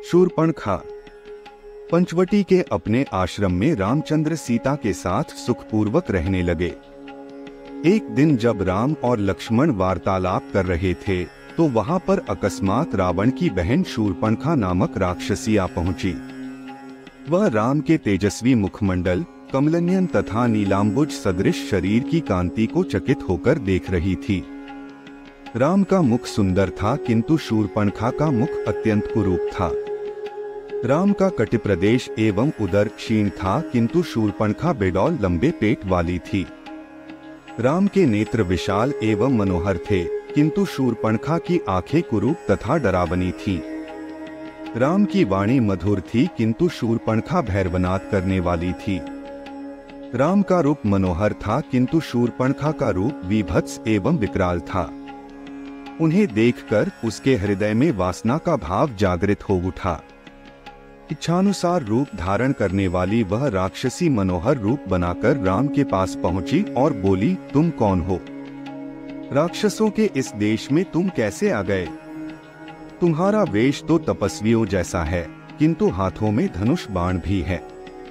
शूर्पणखा। पंचवटी के अपने आश्रम में रामचंद्र सीता के साथ सुखपूर्वक रहने लगे। एक दिन जब राम और लक्ष्मण वार्तालाप कर रहे थे तो वहां पर अकस्मात रावण की बहन शूर्पणखा नामक राक्षसी आ पहुंची। वह राम के तेजस्वी मुखमंडल, कमलनयन तथा नीलांबुज सदृश शरीर की कांति को चकित होकर देख रही थी। राम का मुख सुंदर था किंतु शूर्पणखा का मुख अत्यंत कुरूप था। राम का कटिप्रदेश एवं उदर क्षीण था किंतु शूर्पणखा बेडौल लंबे पेट वाली थी। राम के नेत्र विशाल एवं मनोहर थे किंतु शूर्पणखा की आंखें कुरूप तथा डरावनी थीं। राम की वाणी मधुर थी किंतु शूर्पणखा भैरवनाद करने वाली थी। राम का रूप मनोहर था किंतु शूर्पणखा का रूप विभत्स एवं विकराल था। उन्हें देखकर उसके हृदय में वासना का भाव जागृत हो उठा। इच्छानुसार रूप धारण करने वाली वह राक्षसी मनोहर रूप बनाकर राम के पास पहुंची और बोली, तुम कौन हो? राक्षसों के इस देश में तुम कैसे आ गए? तुम्हारा वेश तो तपस्वियों जैसा है किंतु हाथों में धनुष बाण भी है,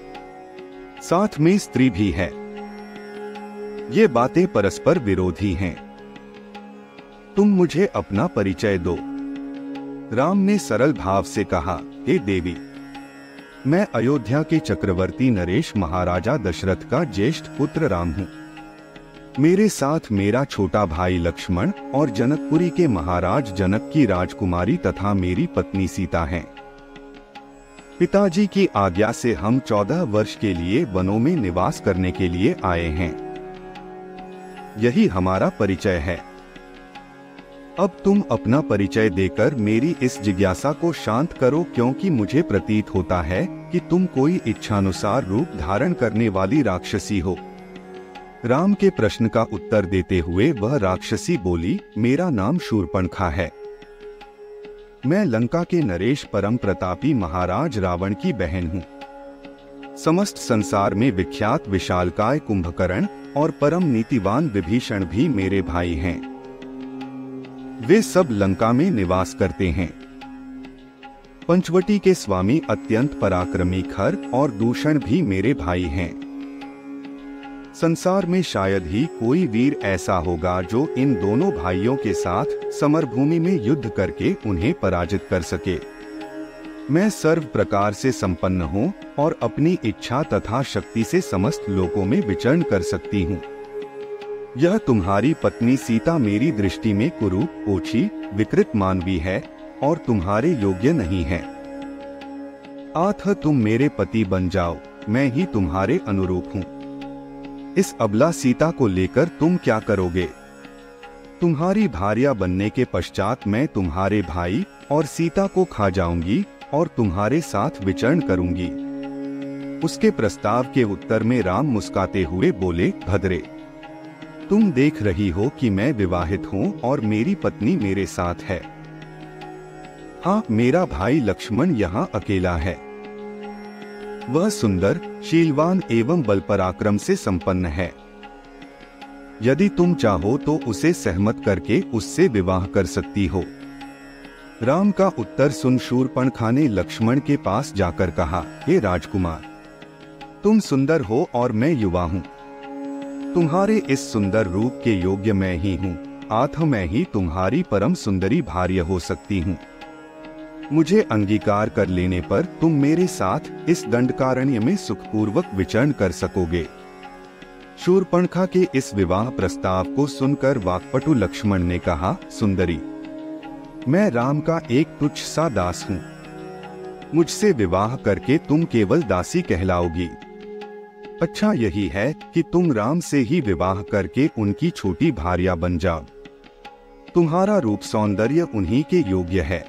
साथ में स्त्री भी है। ये बातें परस्पर विरोधी हैं। तुम मुझे अपना परिचय दो। राम ने सरल भाव से कहा, हे देवी, मैं अयोध्या के चक्रवर्ती नरेश महाराजा दशरथ का ज्येष्ठ पुत्र राम हूँ। मेरे साथ मेरा छोटा भाई लक्ष्मण और जनकपुरी के महाराज जनक की राजकुमारी तथा मेरी पत्नी सीता हैं। पिताजी की आज्ञा से हम 14 वर्ष के लिए वनों में निवास करने के लिए आए हैं। यही हमारा परिचय है। अब तुम अपना परिचय देकर मेरी इस जिज्ञासा को शांत करो, क्योंकि मुझे प्रतीत होता है कि तुम कोई इच्छानुसार रूप धारण करने वाली राक्षसी हो। राम के प्रश्न का उत्तर देते हुए वह राक्षसी बोली, मेरा नाम शूर्पणखा है। मैं लंका के नरेश परम प्रतापी महाराज रावण की बहन हूँ। समस्त संसार में विख्यात विशालकाय कुंभकर्ण और परम नीतिवान विभीषण भी मेरे भाई हैं। वे सब लंका में निवास करते हैं। पंचवटी के स्वामी अत्यंत पराक्रमी खर और दूषण भी मेरे भाई हैं। संसार में शायद ही कोई वीर ऐसा होगा जो इन दोनों भाइयों के साथ समरभूमि में युद्ध करके उन्हें पराजित कर सके। मैं सर्व प्रकार से संपन्न हूँ और अपनी इच्छा तथा शक्ति से समस्त लोकों में विचरण कर सकती हूँ। यह तुम्हारी पत्नी सीता मेरी दृष्टि में कुरूप, ओछी, विकृत मानवी है और तुम्हारे योग्य नहीं है। आथ तुम मेरे पति बन जाओ, मैं ही तुम्हारे अनुरूप हूँ। इस अबला सीता को लेकर तुम क्या करोगे? तुम्हारी भार्या बनने के पश्चात मैं तुम्हारे भाई और सीता को खा जाऊंगी और तुम्हारे साथ विचरण करूंगी। उसके प्रस्ताव के उत्तर में राम मुस्काते हुए बोले, भद्रे, तुम देख रही हो कि मैं विवाहित हूँ और मेरी पत्नी मेरे साथ है। हाँ, मेरा भाई लक्ष्मण यहाँ अकेला है। वह सुंदर, शीलवान एवं बल पराक्रम से संपन्न है। यदि तुम चाहो तो उसे सहमत करके उससे विवाह कर सकती हो। राम का उत्तर सुन शूर्पणखा ने लक्ष्मण के पास जाकर कहा, हे राजकुमार, तुम सुंदर हो और मैं युवा हूँ। तुम्हारे इस सुंदर रूप के योग्य मैं ही हूँ। आथ मैं ही तुम्हारी परम सुंदरी भार्या हो सकती हूँ। मुझे अंगीकार कर लेने पर तुम मेरे साथ इस दंडकारण्य में सुखपूर्वक विचरण कर सकोगे। शूर्पणखा के इस विवाह प्रस्ताव को सुनकर वाक्पटु लक्ष्मण ने कहा, सुंदरी, मैं राम का एक तुच्छ सा दास हूँ। मुझसे विवाह करके तुम केवल दासी कहलाओगी। अच्छा यही है कि तुम राम से ही विवाह करके उनकी छोटी भार्या बन जाओ। तुम्हारा रूप सौंदर्य उन्हीं के योग्य है।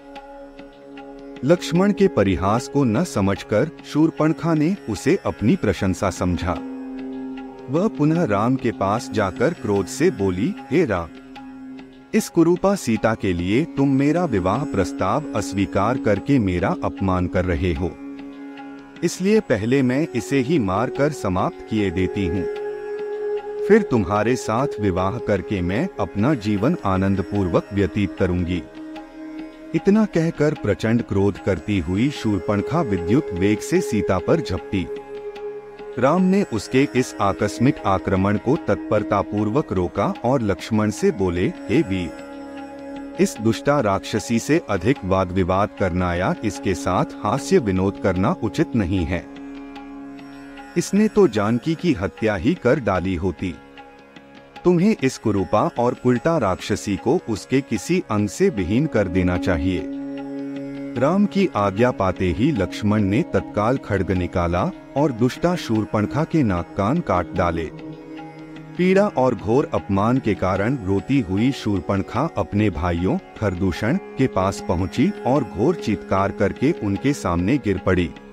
लक्ष्मण के परिहास को न समझकर शूर्पणखा ने उसे अपनी प्रशंसा समझा। वह पुनः राम के पास जाकर क्रोध से बोली, हे राम, इस कुरूपा सीता के लिए तुम मेरा विवाह प्रस्ताव अस्वीकार करके मेरा अपमान कर रहे हो। इसलिए पहले मैं इसे ही मार कर समाप्त किए देती हूँ। फिर तुम्हारे साथ विवाह करके मैं अपना जीवन आनंद पूर्वक व्यतीत करूंगी। इतना कहकर प्रचंड क्रोध करती हुई शूर्पणखा विद्युत वेग से सीता पर झपटी। राम ने उसके इस आकस्मिक आक्रमण को तत्परतापूर्वक रोका और लक्ष्मण से बोले, हे वीर, इस दुष्टा राक्षसी से अधिक वाद विवाद करना या इसके साथ हास्य विनोद करना उचित नहीं है। इसने तो जानकी की हत्या ही कर डाली होती। तुम्हें इस कुरूपा और उल्टा राक्षसी को उसके किसी अंग से विहीन कर देना चाहिए। राम की आज्ञा पाते ही लक्ष्मण ने तत्काल खड्ग निकाला और दुष्टा शूर्पणखा के नाक कान काट डाले। पीड़ा और घोर अपमान के कारण रोती हुई शूर्पणखा अपने भाइयों खरदूषण के पास पहुंची और घोर चीत्कार करके उनके सामने गिर पड़ी।